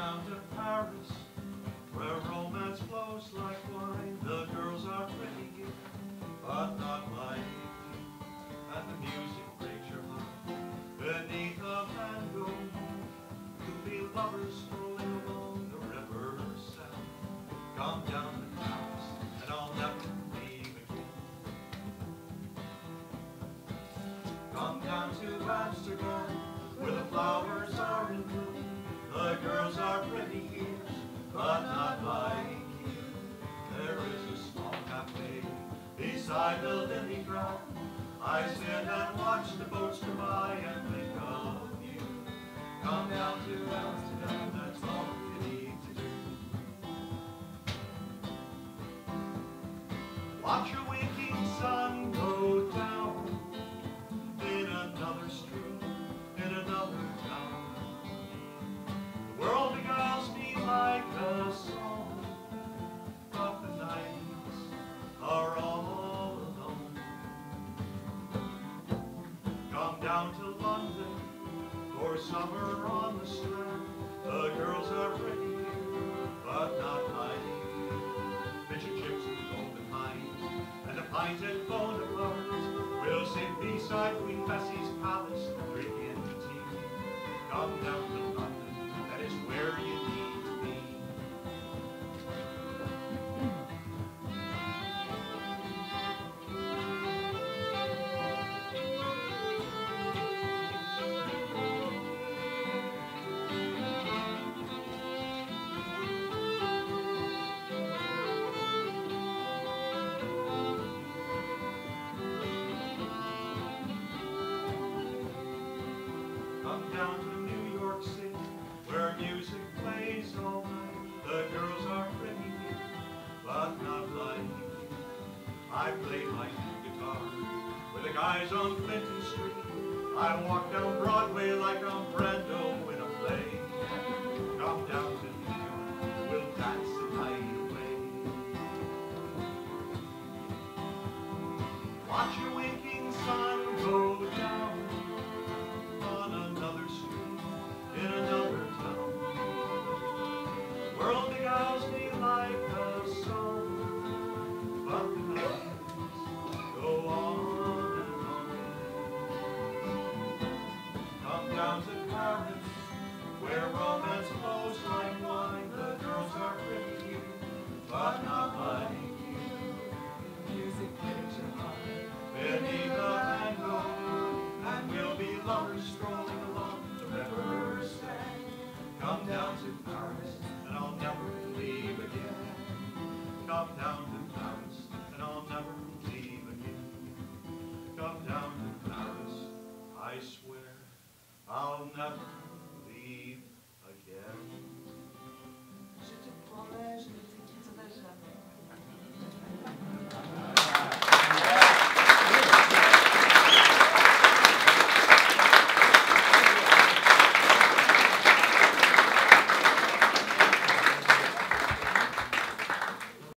down to Paris, where romance flows like wine. The girls are pretty here, but not like you. And the music breaks your heart beneath a mango. You'll be lovers strolling along the river south. Come down to Paris, and I'll never leave again. Come down to Amsterdam, where the flowers are in bloom. The girls are pretty here, but not like you. There is a small cafe beside the lily ground. I sit and watch the boats go by and think of you. Come down to Amsterdam, that's all you need to do. Watch your waking sun go down in another street, in another town. The world beguiles me like a song, but the nights are all alone. Come down to London for summer on the Strand. The girls are pretty here, but not like you. Fish and chips and golden hinds, and a pint at Bonaparte's. We'll sit beside Queen Bessie's palace, drinking tea. Come down to London, that is where you need to be. Come down to New York City, where music plays all night. The girls are pretty here, but not like you. I play my guitar with the guys on Clinton Street. I walk down Broadway like I'm Brando in a play. Come down to New York, we'll dance the night away. Watch your waking sun go down on another street, in another town. The world beguiles me like a song, but the nights go on and on. Come down to Paris, where romance flows like wine. The girls are pretty here, but not like you. Music breaks your heart beneath a mango, and we'll be lovers strolling along the river sand. Come down to Paris, and I'll never leave again. Come down to Paris, and I'll never leave again. Come down to Paris, I swear I'll never